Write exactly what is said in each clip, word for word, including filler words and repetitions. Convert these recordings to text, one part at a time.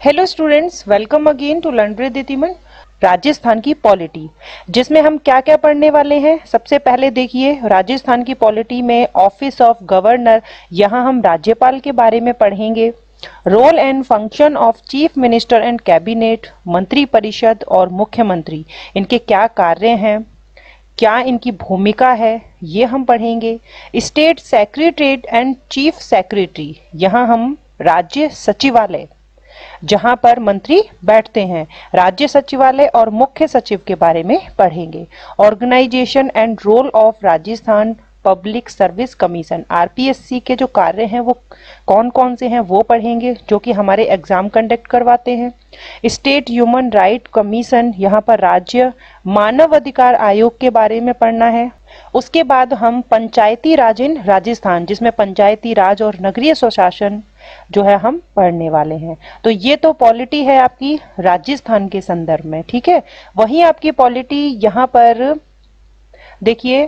Hello students, welcome again to learn with Ditiman. Rajasthan की polity, जिसमें हम क्या क्या पढ़ने वाले हैं। सबसे पहले देखिए, राजस्थान की पॉलिटी में ऑफिस ऑफ गवर्नर, यहाँ हम राज्यपाल के बारे में पढ़ेंगे। Role and function of chief minister and cabinet, मंत्री परिषद और मुख्यमंत्री, इनके क्या कार्य हैं, क्या इनकी भूमिका है, ये हम पढ़ेंगे। State secretariat and chief secretary, यहाँ हम राज्य सचिवालय, जहां पर मंत्री बैठते हैं, राज्य सचिवालय और मुख्य सचिव के बारे में पढ़ेंगे। Organisation and role of Rajasthan public service commission, RPSC के जो कार्य हैं वो कौन कौन से हैं वो पढ़ेंगे, जो कि हमारे एग्जाम कंडक्ट करवाते हैं। स्टेट ह्यूमन राइट कमीशन, यहाँ पर राज्य मानव अधिकार आयोग के बारे में पढ़ना है। उसके बाद हम पंचायती राज इन राजस्थान, जिसमें पंचायती राज और नगरीय स्वशासन जो है हम पढ़ने वाले हैं। तो ये तो पॉलिटी है आपकी राजस्थान के संदर्भ में, ठीक है। वहीं आपकी पॉलिटी यहाँ पर देखिए,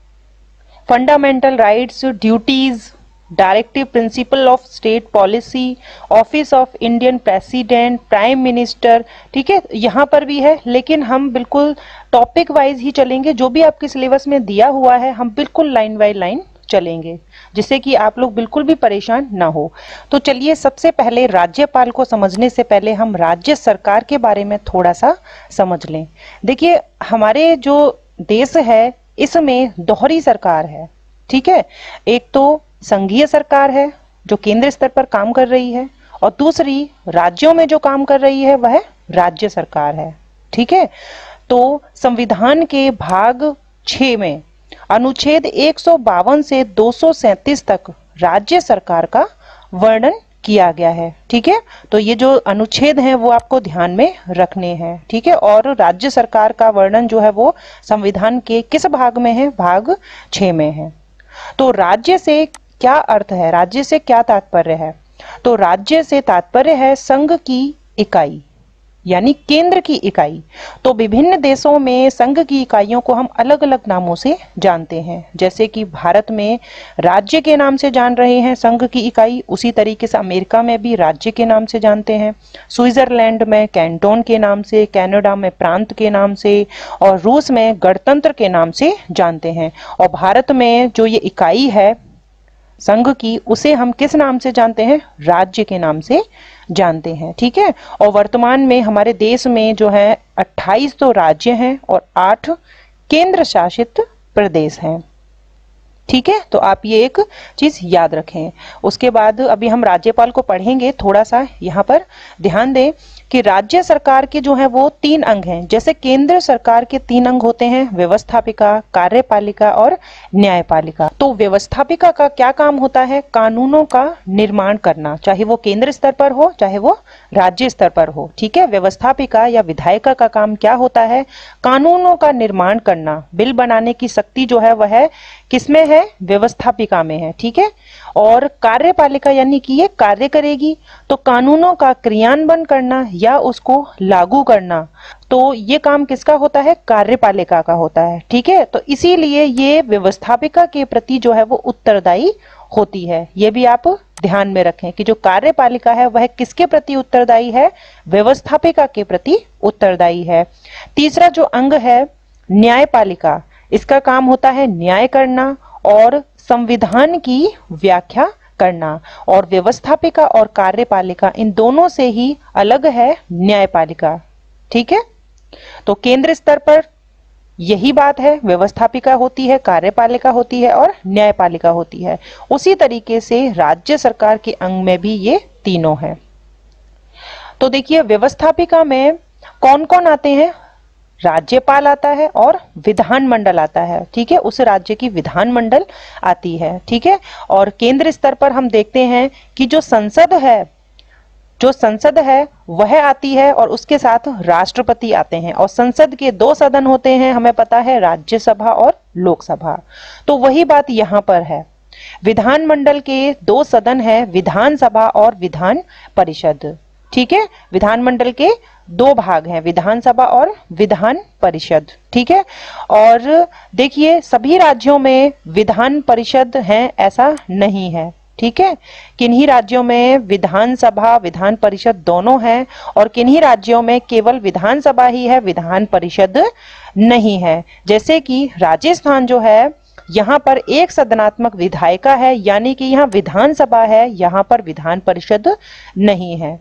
fundamental rights, duties, directive principle of state policy, office of Indian president, prime minister, ठीक है, यहाँ पर भी है। लेकिन हम बिल्कुल टॉपिक वाइज ही चलेंगे, जो भी आपके सिलेबस में दिया हुआ है हम बिल्कुल लाइन बाय लाइन चलेंगे, जिससे कि आप लोग बिल्कुल भी परेशान ना हो। तो चलिए, सबसे पहले राज्यपाल को समझने से पहले हम राज्य सरकार के बारे में थोड़ा सा समझ लें। देखिए, हमारे जो देश है इसमें दोहरी सरकार है, ठीक है। एक तो संघीय सरकार है जो केंद्र स्तर पर काम कर रही है, और दूसरी राज्यों में जो काम कर रही है वह राज्य सरकार है, ठीक है। तो संविधान के भाग छह में अनुच्छेद एक सौ बावन से दो सौ सैंतीस तक राज्य सरकार का वर्णन किया गया है, ठीक है। तो ये जो अनुच्छेद हैं वो आपको ध्यान में रखने हैं, ठीक है। और राज्य सरकार का वर्णन जो है वो संविधान के किस भाग में है? भाग छह में है। तो राज्य से क्या अर्थ है, राज्य से क्या तात्पर्य है? तो राज्य से तात्पर्य है संघ की इकाई, यानी केंद्र की इकाई। तो विभिन्न देशों में संघ की इकाइयों को हम अलग अलग नामों से जानते हैं। जैसे कि भारत में राज्य के नाम से जान रहे हैं संघ की इकाई, उसी तरीके से अमेरिका में भी राज्य के नाम से जानते हैं, स्विट्जरलैंड में कैंटोन के नाम से, कनाडा में प्रांत के नाम से, और रूस में गणतंत्र के नाम से जानते हैं। और भारत में जो ये इकाई है संघ की, उसे हम किस नाम से जानते हैं? राज्य के नाम से जानते हैं, ठीक है। और वर्तमान में हमारे देश में जो है अट्ठाईस तो राज्य हैं और आठ केंद्र शासित प्रदेश हैं, ठीक है। तो आप ये एक चीज याद रखें। उसके बाद अभी हम राज्यपाल को पढ़ेंगे, थोड़ा सा यहाँ पर ध्यान दें कि राज्य सरकार के जो है वो तीन अंग हैं। जैसे केंद्र सरकार के तीन अंग होते हैं, व्यवस्थापिका, कार्यपालिका और न्यायपालिका। तो व्यवस्थापिका का क्या काम होता है? कानूनों का निर्माण करना, चाहे वो केंद्र स्तर पर हो चाहे वो राज्य स्तर पर हो, ठीक है। व्यवस्थापिका या विधायिका का काम क्या होता है? कानूनों का निर्माण करना। बिल बनाने की शक्ति जो है वह किसमें है? व्यवस्थापिका में है, ठीक है। और कार्यपालिका यानी कि ये कार्य करेगी, तो कानूनों का क्रियान्वयन करना या उसको लागू करना, तो ये काम किसका होता है? कार्यपालिका का होता है, ठीक है। तो इसीलिए ये व्यवस्थापिका के प्रति जो है वो उत्तरदायी होती है। ये भी आप ध्यान में रखें कि जो कार्यपालिका है वह किसके प्रति उत्तरदायी है? व्यवस्थापिका के प्रति उत्तरदायी है। तीसरा जो अंग है न्यायपालिका, इसका काम होता है न्याय करना और संविधान की व्याख्या करना। और व्यवस्थापिका और कार्यपालिका इन दोनों से ही अलग है न्यायपालिका, ठीक है। तो केंद्र स्तर पर यही बात है, व्यवस्थापिका होती है, कार्यपालिका होती है और न्यायपालिका होती है। उसी तरीके से राज्य सरकार के अंग में भी ये तीनों हैं। तो देखिए, व्यवस्थापिका में कौन कौन आते हैं? राज्यपाल आता है और विधानमंडल आता है, ठीक है। उस राज्य की विधानमंडल आती है, ठीक है। और केंद्र स्तर पर हम देखते हैं कि जो संसद है जो संसद है वह आती है, और उसके साथ राष्ट्रपति आते हैं। और संसद के दो सदन होते हैं, हमें पता है, राज्यसभा और लोकसभा। तो वही बात यहाँ पर है, विधानमंडल के दो सदन है, विधानसभा और विधान परिषद, ठीक है। विधानमंडल के दो भाग हैं, विधानसभा और विधान परिषद, ठीक है। और देखिए, सभी राज्यों में विधान परिषद हैं ऐसा नहीं है, ठीक है। किन्हीं राज्यों में विधानसभा विधान परिषद दोनों है और किन्हीं राज्यों में केवल विधानसभा ही है, विधान परिषद नहीं है। जैसे कि राजस्थान जो है यहाँ पर एक सदनात्मक विधायिका है, यानी कि यहाँ विधानसभा है, यहाँ पर विधान परिषद नहीं है।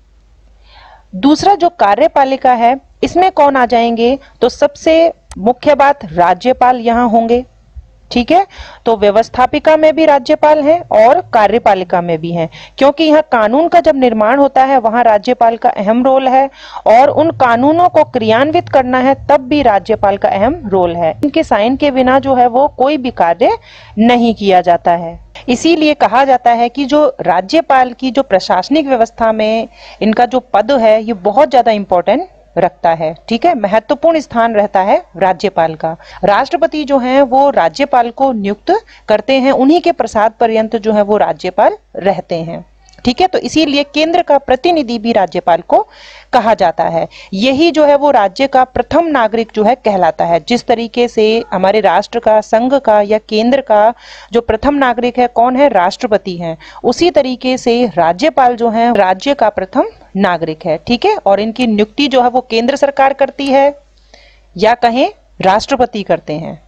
दूसरा जो कार्यपालिका है इसमें कौन आ जाएंगे, तो सबसे मुख्य बात राज्यपाल यहाँ होंगे, ठीक है। तो व्यवस्थापिका में भी राज्यपाल है और कार्यपालिका में भी है, क्योंकि यहाँ कानून का जब निर्माण होता है वहां राज्यपाल का अहम रोल है और उन कानूनों को क्रियान्वित करना है तब भी राज्यपाल का अहम रोल है। इनके साइन के बिना जो है वो कोई भी कार्य नहीं किया जाता है। इसीलिए कहा जाता है कि जो राज्यपाल की जो प्रशासनिक व्यवस्था में इनका जो पद है ये बहुत ज्यादा इंपॉर्टेंट रखता है, ठीक है, महत्वपूर्ण स्थान रहता है राज्यपाल का। राष्ट्रपति जो हैं वो राज्यपाल को नियुक्त करते हैं, उन्हीं के प्रसाद पर्यंत जो है वो राज्यपाल रहते हैं, ठीक है। तो इसीलिए केंद्र का प्रतिनिधि भी राज्यपाल को कहा जाता है। यही जो है वो राज्य का प्रथम नागरिक जो है कहलाता है। जिस तरीके से हमारे राष्ट्र का, संघ का या केंद्र का जो प्रथम नागरिक है कौन है, राष्ट्रपति हैं, उसी तरीके से राज्यपाल जो है राज्य का प्रथम नागरिक है, ठीक है। और इनकी नियुक्ति जो है वो केंद्र सरकार करती है या कहें राष्ट्रपति करते हैं।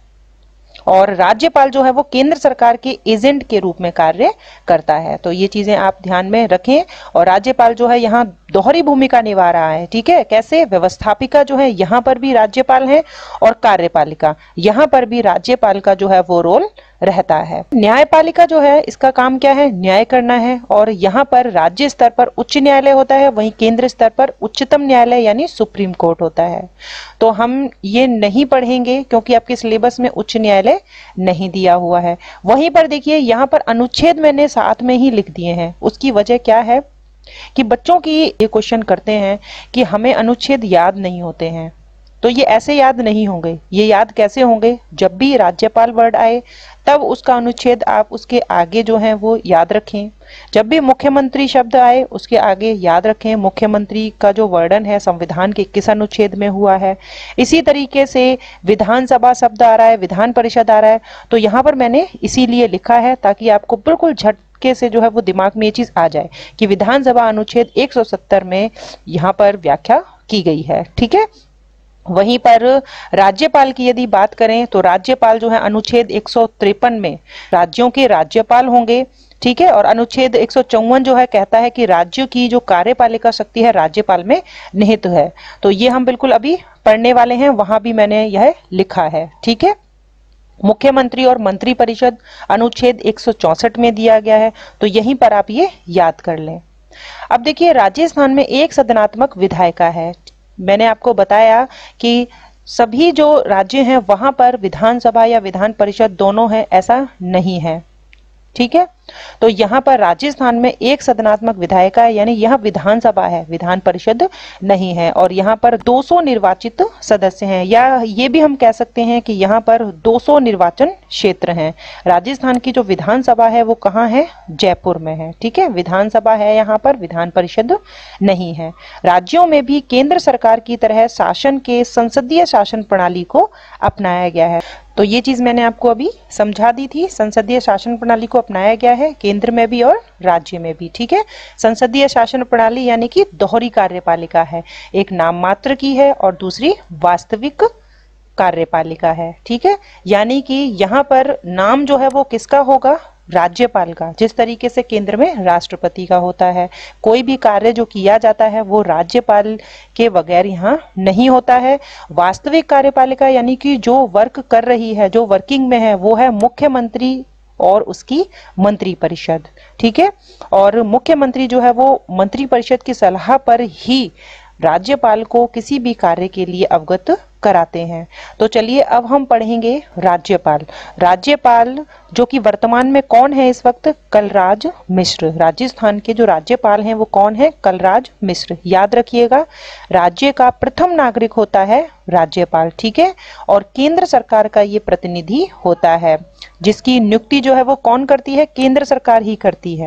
और राज्यपाल जो है वो केंद्र सरकार के एजेंट के रूप में कार्य करता है। तो ये चीजें आप ध्यान में रखें। और राज्यपाल जो है यहाँ दोहरी भूमिका निभा रहा है, ठीक है। कैसे, व्यवस्थापिका जो है यहाँ पर भी राज्यपाल है और कार्यपालिका यहाँ पर भी राज्यपाल का जो है वो रोल रहता है। न्यायपालिका जो है इसका काम क्या है, न्याय करना है। और यहाँ पर राज्य स्तर पर उच्च न्यायालय होता है, वहीं केंद्र स्तर पर उच्चतम न्यायालय यानी सुप्रीम कोर्ट होता है। तो हम ये नहीं पढ़ेंगे क्योंकि आपके सिलेबस में उच्च न्यायालय नहीं दिया हुआ है। वहीं पर देखिए यहाँ पर अनुच्छेद मैंने साथ में ही लिख दिए हैं। उसकी वजह क्या है कि बच्चों की ये क्वेश्चन करते हैं कि हमें अनुच्छेद याद नहीं होते हैं। तो ये ऐसे याद नहीं होंगे, ये याद कैसे होंगे, जब भी राज्यपाल वर्ड आए तब उसका अनुच्छेद आप उसके आगे जो है वो याद रखें। जब भी मुख्यमंत्री शब्द आए उसके आगे याद रखें मुख्यमंत्री का जो वर्णन है संविधान के किस अनुच्छेद में हुआ है। इसी तरीके से विधानसभा शब्द आ रहा है, विधान परिषद आ रहा है, तो यहाँ पर मैंने इसीलिए लिखा है ताकि आपको बिल्कुल झटके से जो है वो दिमाग में ये चीज आ जाए कि विधानसभा अनुच्छेद एक सौ सत्तर में यहाँ पर व्याख्या की गई है, ठीक है। वहीं पर राज्यपाल की यदि बात करें तो राज्यपाल जो है अनुच्छेद एक सौ तिरपन में राज्यों के राज्यपाल होंगे, ठीक है। और अनुच्छेद एक सौ चौवन जो है कहता है कि राज्यों की जो कार्यपालिका शक्ति है राज्यपाल में निहित है। तो ये हम बिल्कुल अभी पढ़ने वाले हैं, वहां भी मैंने यह लिखा है, ठीक है। मुख्यमंत्री और मंत्री परिषद अनुच्छेद एक सौ चौसठ में दिया गया है, तो यहीं पर आप ये याद कर लें। अब देखिए राजस्थान में एक सदनात्मक विधायिका है। मैंने आपको बताया कि सभी जो राज्य हैं वहां पर विधानसभा या विधान परिषद दोनों है, ऐसा नहीं है, ठीक है। तो यहाँ पर राजस्थान में एक सदनात्मक विधायिका है, यानी यह विधानसभा है, विधान परिषद नहीं है। और यहाँ पर दो सौ निर्वाचित सदस्य हैं, या ये भी हम कह सकते हैं कि यहाँ पर दो सौ निर्वाचन क्षेत्र हैं। राजस्थान की जो विधानसभा है वो कहाँ है, जयपुर में है, ठीक है। विधानसभा है यहाँ पर, विधान परिषद नहीं है। राज्यों में भी केंद्र सरकार की तरह शासन के संसदीय शासन प्रणाली को अपनाया गया है। तो ये चीज मैंने आपको अभी समझा दी थी, संसदीय शासन प्रणाली को अपनाया गया है केंद्र में भी और राज्य में भी, ठीक है। संसदीय शासन प्रणाली यानी कि दोहरी कार्यपालिका है, एक नाम मात्र की है और दूसरी वास्तविक कार्यपालिका है, ठीक है। यानी कि यहाँ पर नाम जो है वो किसका होगा, राज्यपाल का। जिस तरीके से केंद्र में राष्ट्रपति का होता है, कोई भी कार्य जो किया जाता है वो राज्यपाल के बगैर यहाँ नहीं होता है। वास्तविक कार्यपालिका यानी कि जो वर्क कर रही है, जो वर्किंग में है, वो है मुख्यमंत्री और उसकी मंत्री परिषद, ठीक है। और मुख्यमंत्री जो है वो मंत्री परिषद की सलाह पर ही राज्यपाल को किसी भी कार्य के लिए अवगत कराते हैं। तो चलिए अब हम पढ़ेंगे राज्यपाल। राज्यपाल जो कि वर्तमान में कौन है इस वक्त, कलराज मिश्र। राजस्थान के जो राज्यपाल हैं वो कौन है, कलराज मिश्र। याद रखिएगा, राज्य का प्रथम नागरिक होता है राज्यपाल, ठीक है। और केंद्र सरकार का ये प्रतिनिधि होता है, जिसकी नियुक्ति जो है वो कौन करती है, केंद्र सरकार ही करती है,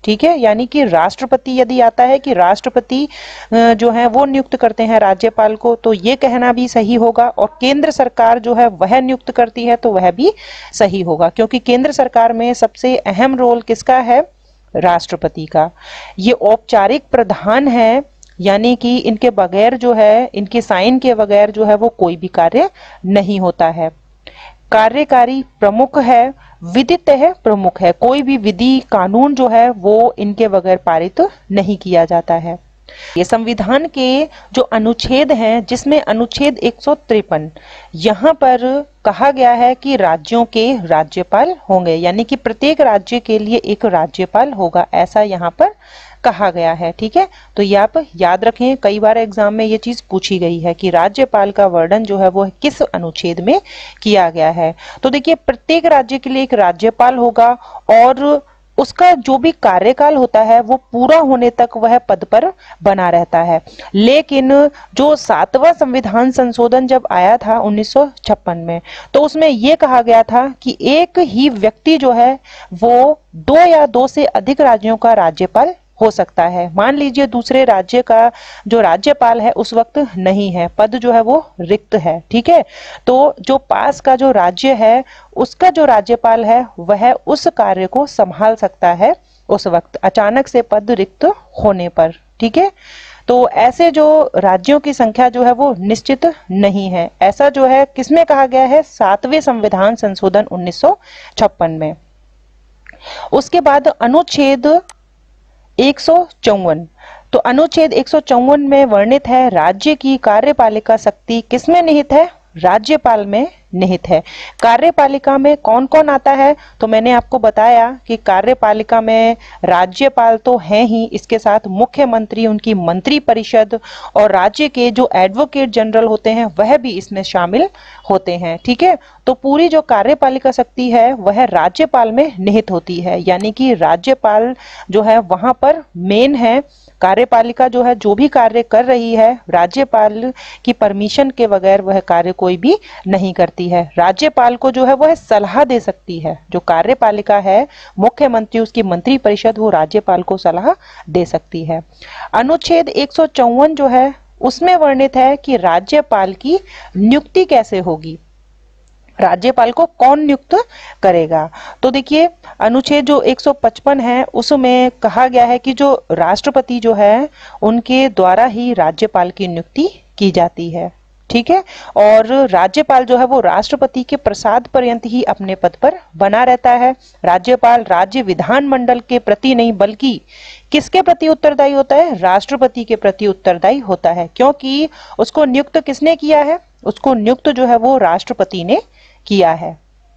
ठीक है, यानी कि राष्ट्रपति यदि आता है कि राष्ट्रपति जो है वो नियुक्त करते हैं राज्यपाल को, तो ये कहना भी सही होगा। और केंद्र सरकार जो है वह नियुक्त करती है, तो वह भी सही होगा, क्योंकि केंद्र सरकार में सबसे अहम रोल किसका है? राष्ट्रपति का। ये औपचारिक प्रधान है, यानी कि इनके बगैर जो है, इनके साइन के बगैर जो है वो कोई भी कार्य नहीं होता है। कार्यकारी प्रमुख है, विधितः प्रमुख है, कोई भी विधि कानून जो है वो इनके बगैर पारित नहीं किया जाता है। ये संविधान के जो अनुच्छेद हैं, जिसमें अनुच्छेद एक सौ तिरपन, यहाँ पर कहा गया है कि राज्यों के राज्यपाल होंगे, यानी कि प्रत्येक राज्य के लिए एक राज्यपाल होगा, ऐसा यहाँ पर कहा गया है। ठीक है, तो ये आप याद रखें, कई बार एग्जाम में ये चीज पूछी गई है कि राज्यपाल का वर्णन जो है वो किस अनुच्छेद में किया गया है। तो देखिए, प्रत्येक राज्य के लिए एक राज्यपाल होगा और उसका जो भी कार्यकाल होता है वो पूरा होने तक वह पद पर बना रहता है। लेकिन जो सातवां संविधान संशोधन जब आया था उन्नीस सौ छप्पन में, तो उसमें यह कहा गया था कि एक ही व्यक्ति जो है वो दो या दो से अधिक राज्यों का राज्यपाल हो सकता है। मान लीजिए दूसरे राज्य का जो राज्यपाल है उस वक्त नहीं है, पद जो है वो रिक्त है। ठीक है, तो जो पास का जो राज्य है उसका जो राज्यपाल है वह उस कार्य को संभाल सकता है उस वक्त, अचानक से पद रिक्त होने पर। ठीक है, तो ऐसे जो राज्यों की संख्या जो है वो निश्चित नहीं है, ऐसा जो है किसमें कहा गया है? सातवें संविधान संशोधन उन्नीस सौ छप्पन में। उसके बाद अनुच्छेद एक सौ चौवन, तो अनुच्छेद एक सौ चौवन में वर्णित है राज्य की कार्यपालिका शक्ति किसमें निहित है? राज्यपाल में निहित है। कार्यपालिका में कौन कौन आता है? तो मैंने आपको बताया कि कार्यपालिका में राज्यपाल तो है ही, इसके साथ मुख्यमंत्री, उनकी मंत्री परिषद और राज्य के जो एडवोकेट जनरल होते हैं वह भी इसमें शामिल होते हैं। ठीक है, तो पूरी जो कार्यपालिका शक्ति है वह राज्यपाल में निहित होती है, यानी कि राज्यपाल जो है वहां पर मेन है। कार्यपालिका जो है जो भी कार्य कर रही है, राज्यपाल की परमिशन के बगैर वह कार्य कोई भी नहीं करती है। राज्यपाल को जो है वह सलाह दे सकती है, जो कार्यपालिका है, मुख्यमंत्री, उसकी मंत्री परिषद, वो राज्यपाल को सलाह दे सकती है। अनुच्छेद एक सौ चौवन जो है उसमें वर्णित है कि राज्यपाल की नियुक्ति कैसे होगी, राज्यपाल को कौन नियुक्त करेगा। तो देखिए, अनुच्छेद जो एक सौ पचपन है उसमें कहा गया है कि जो राष्ट्रपति जो है उनके द्वारा ही राज्यपाल की नियुक्ति की जाती है। ठीक है, और राज्यपाल जो है वो राष्ट्रपति के प्रसाद पर्यंत ही अपने पद पर बना रहता है। राज्यपाल राज्य विधानमंडल के प्रति नहीं बल्कि किसके प्रति उत्तरदायी होता है? राष्ट्रपति के प्रति उत्तरदायी होता है, क्योंकि उसको नियुक्त किसने किया है? उसको नियुक्त जो है वो राष्ट्रपति ने किया है।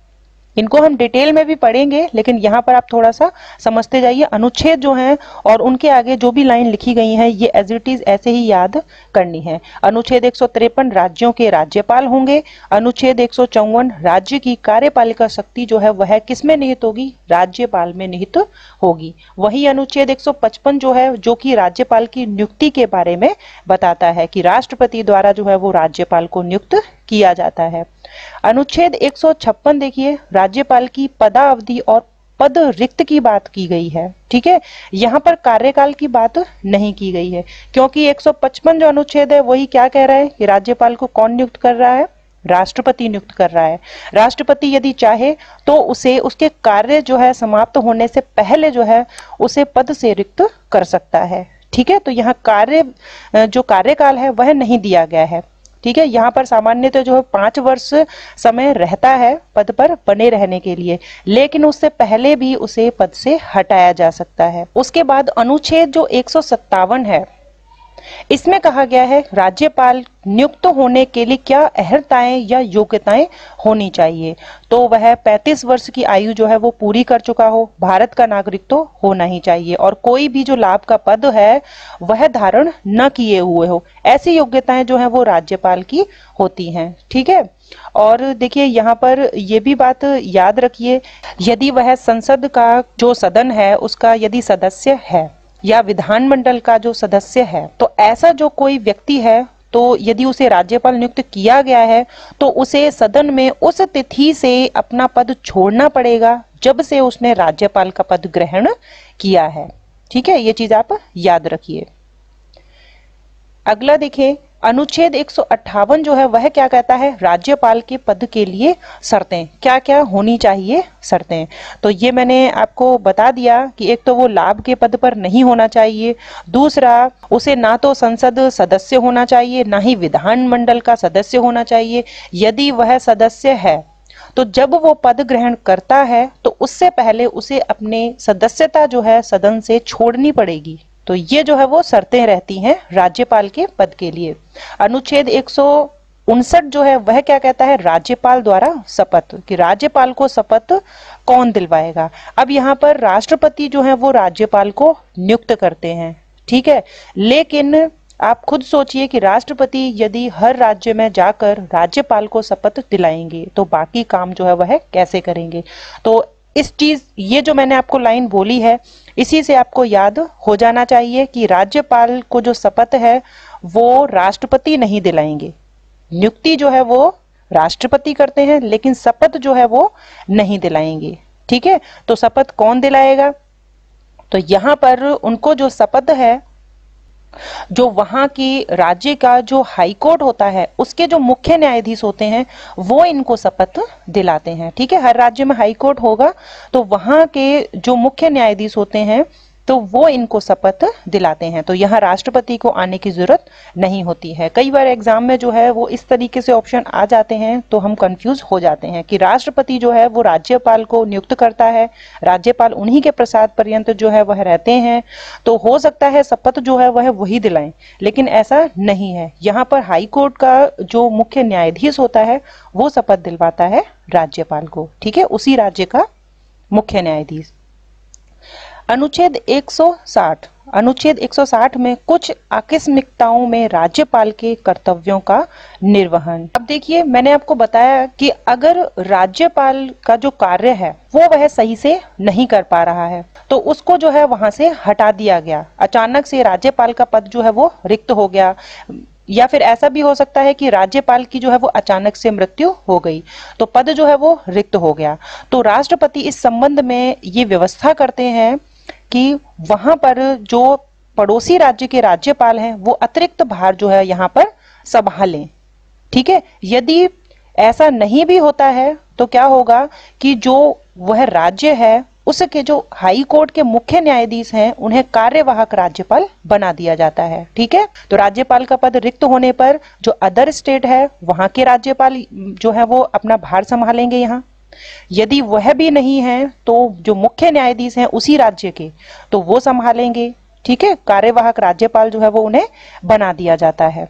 इनको हम डिटेल में भी पढ़ेंगे, लेकिन यहाँ पर आप थोड़ा सा समझते जाइए। अनुच्छेद जो हैं और उनके आगे जो भी लाइन लिखी गई हैं ये एज इट इज ऐसे ही याद करनी है। अनुच्छेद एक सौ तिरपन राज्यों के राज्यपाल होंगे। अनुच्छेद एक सौ चौवन राज्य की कार्यपालिका शक्ति जो है वह किसमें निहित होगी? राज्यपाल में निहित होगी। वही अनुच्छेद एक सौ पचपन जो है जो कि राज्यपाल की नियुक्ति के बारे में बताता है कि राष्ट्रपति द्वारा जो है वो राज्यपाल को नियुक्त किया जाता है। अनुच्छेद एक सौ छप्पन देखिए, राज्यपाल की पदावधि और पद रिक्त की बात की गई है। ठीक है, यहाँ पर कार्यकाल की बात नहीं की गई है, क्योंकि एक सौ पचपन जो अनुच्छेद है वही क्या कह रहा है कि राज्यपाल को कौन नियुक्त कर रहा है? राष्ट्रपति नियुक्त कर रहा है। राष्ट्रपति यदि चाहे तो उसे उसके कार्य जो है समाप्त होने से पहले जो है उसे पद से रिक्त कर सकता है। ठीक है, तो यहाँ कार्य जो कार्यकाल है वह नहीं दिया गया है। ठीक है, यहाँ पर सामान्यतः जो है पांच वर्ष समय रहता है पद पर बने रहने के लिए, लेकिन उससे पहले भी उसे पद से हटाया जा सकता है। उसके बाद अनुच्छेद जो एक सौ सत्तावन है इसमें कहा गया है राज्यपाल नियुक्त होने के लिए क्या अर्हताएं या योग्यताएं होनी चाहिए। तो वह पैंतीस वर्ष की आयु जो है वो पूरी कर चुका हो, भारत का नागरिक तो होना ही चाहिए, और कोई भी जो लाभ का पद है वह धारण न किए हुए हो। ऐसी योग्यताएं जो है वो राज्यपाल की होती हैं। ठीक है, और देखिए यहाँ पर ये भी बात याद रखिए, यदि वह संसद का जो सदन है उसका यदि सदस्य है या विधानमंडल का जो सदस्य है, तो ऐसा जो कोई व्यक्ति है तो यदि उसे राज्यपाल नियुक्त किया गया है तो उसे सदन में उस तिथि से अपना पद छोड़ना पड़ेगा जब से उसने राज्यपाल का पद ग्रहण किया है। ठीक है, ये चीज आप याद रखिए। अगला देखिए, अनुच्छेद एक सौ अट्ठावन जो है वह क्या कहता है, राज्यपाल के पद के लिए शर्तें, क्या क्या होनी चाहिए शर्तें। तो ये मैंने आपको बता दिया कि एक तो वो लाभ के पद पर नहीं होना चाहिए, दूसरा उसे ना तो संसद सदस्य होना चाहिए ना ही विधानमंडल का सदस्य होना चाहिए। यदि वह सदस्य है तो जब वो पद ग्रहण करता है तो उससे पहले उसे अपने सदस्यता जो है सदन से छोड़नी पड़ेगी। तो ये जो है वो शर्तें रहती हैं राज्यपाल के पद के लिए। अनुच्छेद एक सौ उनसठ जो है वह क्या कहता है, राज्यपाल द्वारा शपथ, कि राज्यपाल को शपथ कौन दिलवाएगा। अब यहाँ पर राष्ट्रपति जो है वो राज्यपाल को नियुक्त करते हैं। ठीक है, लेकिन आप खुद सोचिए कि राष्ट्रपति यदि हर राज्य में जाकर राज्यपाल को शपथ दिलाएंगे तो बाकी काम जो है वह कैसे करेंगे। तो इस चीज, ये जो मैंने आपको लाइन बोली है इसी से आपको याद हो जाना चाहिए कि राज्यपाल को जो शपथ है वो राष्ट्रपति नहीं दिलाएंगे। नियुक्ति जो है वो राष्ट्रपति करते हैं लेकिन शपथ जो है वो नहीं दिलाएंगे। ठीक है, तो शपथ कौन दिलाएगा, तो यहाँ पर उनको जो शपथ है, जो वहां की राज्य का जो हाई कोर्ट होता है उसके जो मुख्य न्यायाधीश होते हैं वो इनको शपथ दिलाते हैं। ठीक है, हर राज्य में हाई कोर्ट होगा तो वहां के जो मुख्य न्यायाधीश होते हैं तो वो इनको शपथ दिलाते हैं। तो यहाँ राष्ट्रपति को आने की जरूरत नहीं होती है। कई बार एग्जाम में जो है वो इस तरीके से ऑप्शन आ जाते हैं तो हम कंफ्यूज हो जाते हैं कि राष्ट्रपति जो है वो राज्यपाल को नियुक्त करता है, राज्यपाल उन्हीं के प्रसाद पर्यंत जो है वह रहते हैं, तो हो सकता है शपथ जो है वह वही दिलाएं, लेकिन ऐसा नहीं है। यहाँ पर हाई कोर्ट का जो मुख्य न्यायाधीश होता है वो शपथ दिलवाता है राज्यपाल को। ठीक है, उसी राज्य का मुख्य न्यायाधीश। अनुच्छेद एक सौ साठ, अनुच्छेद एक सौ साठ में कुछ आकस्मिकताओं में राज्यपाल के कर्तव्यों का निर्वहन। अब देखिए, मैंने आपको बताया कि अगर राज्यपाल का जो कार्य है वो वह सही से नहीं कर पा रहा है तो उसको जो है वहां से हटा दिया गया। अचानक से राज्यपाल का पद जो है वो रिक्त हो गया, या फिर ऐसा भी हो सकता है कि राज्यपाल की जो है वो अचानक से मृत्यु हो गई तो पद जो है वो रिक्त हो गया। तो राष्ट्रपति इस संबंध में ये व्यवस्था करते हैं कि वहां पर जो पड़ोसी राज्य के राज्यपाल हैं वो अतिरिक्त भार जो है यहाँ पर संभालें। ठीक है, यदि ऐसा नहीं भी होता है तो क्या होगा कि जो वह राज्य है उसके जो हाई कोर्ट के मुख्य न्यायाधीश हैं उन्हें कार्यवाहक राज्यपाल बना दिया जाता है। ठीक है, तो राज्यपाल का पद रिक्त होने पर जो अदर स्टेट है वहां के राज्यपाल जो है वो अपना भार संभालेंगे यहाँ। यदि वह भी नहीं है तो जो मुख्य न्यायाधीश हैं उसी राज्य के तो वो संभालेंगे। ठीक है, कार्यवाहक राज्यपाल जो है वो उन्हें बना दिया जाता है।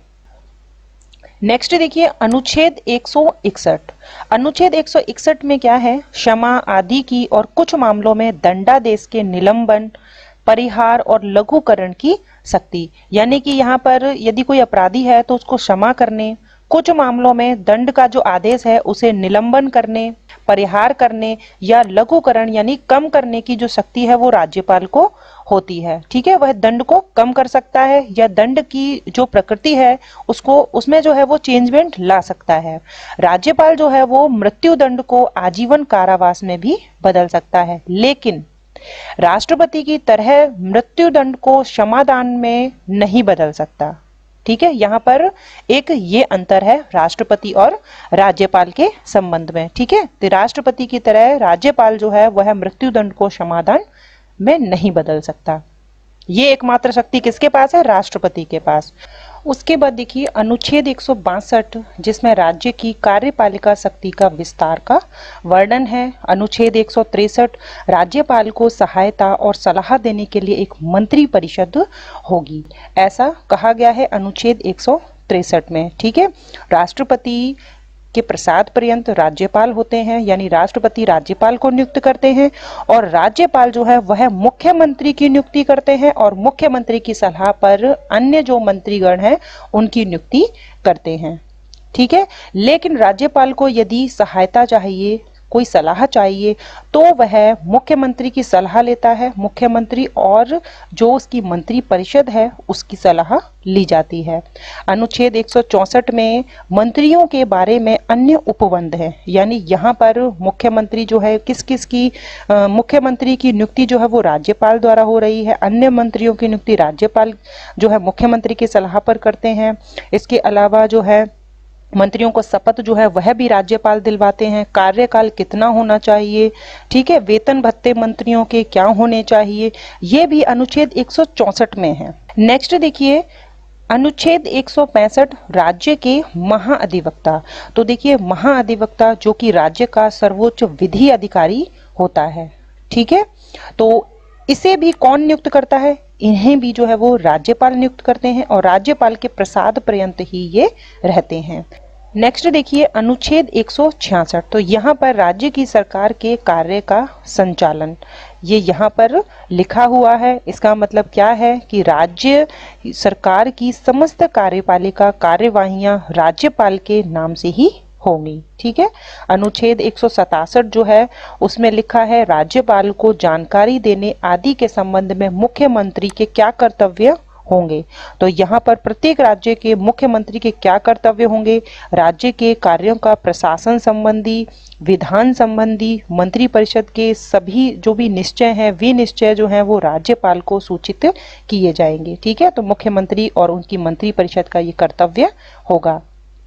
नेक्स्ट देखिए, अनुच्छेद एक सौ इकसठ। अनुच्छेद एक सौ इकसठ में क्या है, क्षमा आदि की और कुछ मामलों में दंडादेश के निलंबन, परिहार और लघुकरण की शक्ति। यानी कि यहाँ पर यदि कोई अपराधी है तो उसको क्षमा करने, कुछ मामलों में दंड का जो आदेश है उसे निलंबन करने, परिहार करने या लघुकरण यानी कम करने की जो शक्ति है वो राज्यपाल को होती है। ठीक है, वह दंड को कम कर सकता है या दंड की जो प्रकृति है उसको उसमें जो है वो चेंजमेंट ला सकता है। राज्यपाल जो है वो मृत्यु दंड को आजीवन कारावास में भी बदल सकता है, लेकिन राष्ट्रपति की तरह मृत्यु दंड को क्षमादान में नहीं बदल सकता। ठीक है, यहाँ पर एक ये अंतर है राष्ट्रपति और राज्यपाल के संबंध में। ठीक है, तो राष्ट्रपति की तरह राज्यपाल जो है वह मृत्यु दंड को क्षमादान में नहीं बदल सकता। ये एकमात्र शक्ति किसके पास है, राष्ट्रपति के पास। उसके बाद देखिए अनुच्छेद एक सौ बासठ जिसमें राज्य की कार्यपालिका शक्ति का विस्तार का वर्णन है। अनुच्छेद एक सौ तिरसठ राज्यपाल को सहायता और सलाह देने के लिए एक मंत्री परिषद होगी, ऐसा कहा गया है अनुच्छेद एक सौ तिरसठ में। ठीक है, राष्ट्रपति के प्रसाद पर्यंत राज्यपाल होते हैं, यानी राष्ट्रपति राज्यपाल को नियुक्त करते हैं और राज्यपाल जो है वह मुख्यमंत्री की नियुक्ति करते हैं और मुख्यमंत्री की सलाह पर अन्य जो मंत्रीगण हैं उनकी नियुक्ति करते हैं। ठीक है, लेकिन राज्यपाल को यदि सहायता चाहिए, कोई सलाह चाहिए तो वह मुख्यमंत्री की सलाह लेता है, मुख्यमंत्री और जो उसकी मंत्री परिषद है उसकी सलाह ली जाती है। अनुच्छेद एक सौ चौसठ में मंत्रियों के बारे में अन्य उपबंध है, यानी यहाँ पर मुख्यमंत्री जो है किस किस की आ, मुख्यमंत्री की नियुक्ति जो है वो राज्यपाल द्वारा हो रही है, अन्य मंत्रियों की नियुक्ति राज्यपाल जो है मुख्यमंत्री की सलाह पर करते हैं। इसके अलावा जो है मंत्रियों को शपथ जो है वह भी राज्यपाल दिलवाते हैं। कार्यकाल कितना होना चाहिए, ठीक है, वेतन भत्ते मंत्रियों के क्या होने चाहिए, ये भी अनुच्छेद एक सौ चौसठ में है। नेक्स्ट देखिए अनुच्छेद एक सौ पैंसठ राज्य के महाअधिवक्ता। तो देखिए महाअधिवक्ता जो कि राज्य का सर्वोच्च विधि अधिकारी होता है, ठीक है, तो इसे भी कौन नियुक्त करता है, इन्हें भी जो है वो राज्यपाल नियुक्त करते हैं और राज्यपाल के प्रसाद पर्यंत ही ये रहते हैं। नेक्स्ट देखिए अनुच्छेद एक सौ छियासठ। तो यहाँ पर राज्य की सरकार के कार्य का संचालन ये यहाँ पर लिखा हुआ है। इसका मतलब क्या है कि राज्य सरकार की समस्त कार्यपालिका कार्यवाहियां राज्यपाल के नाम से ही होंगी, ठीक है। अनुच्छेद एक सौ सतासठ जो है उसमें लिखा है राज्यपाल को जानकारी देने आदि के संबंध में मुख्यमंत्री के क्या कर्तव्य होंगे। तो यहाँ पर प्रत्येक राज्य के मुख्यमंत्री के क्या कर्तव्य होंगे, राज्य के कार्यों का प्रशासन संबंधी, विधान संबंधी, मंत्री परिषद के सभी जो भी निश्चय हैं वे निश्चय जो हैं वो राज्यपाल को सूचित किए जाएंगे, ठीक है। तो मुख्यमंत्री और उनकी मंत्री परिषद का ये कर्तव्य होगा।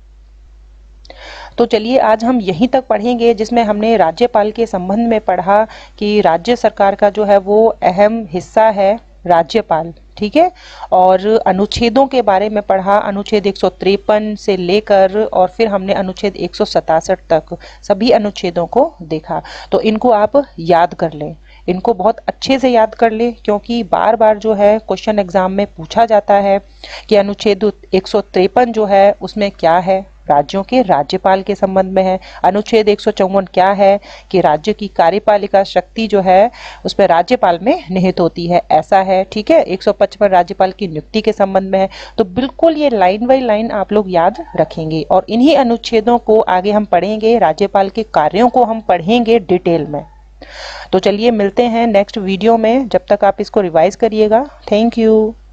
तो चलिए आज हम यहीं तक पढ़ेंगे जिसमें हमने राज्यपाल के संबंध में पढ़ा कि राज्य सरकार का जो है वो अहम हिस्सा है राज्यपाल, ठीक है। और अनुच्छेदों के बारे में पढ़ा, अनुच्छेद एक सौ तिरपन से लेकर और फिर हमने अनुच्छेद एक सौ सतासठ तक सभी अनुच्छेदों को देखा। तो इनको आप याद कर लें, इनको बहुत अच्छे से याद कर लें क्योंकि बार बार जो है क्वेश्चन एग्जाम में पूछा जाता है कि अनुच्छेद एक सौ तिरपन जो है उसमें क्या है, राज्यों के राज्यपाल के संबंध में है। अनुच्छेद एक सौ चौवन क्या है कि राज्य की कार्यपालिका शक्ति जो है उसमें राज्यपाल में निहित होती है, ऐसा है, ठीक है। एक सौ पचपन राज्यपाल की नियुक्ति के संबंध में है। तो बिल्कुल ये लाइन बाय लाइन आप लोग याद रखेंगे और इन्हीं अनुच्छेदों को आगे हम पढ़ेंगे, राज्यपाल के कार्यों को हम पढ़ेंगे डिटेल में। तो चलिए मिलते हैं नेक्स्ट वीडियो में, जब तक आप इसको रिवाइज करिएगा। Thank you.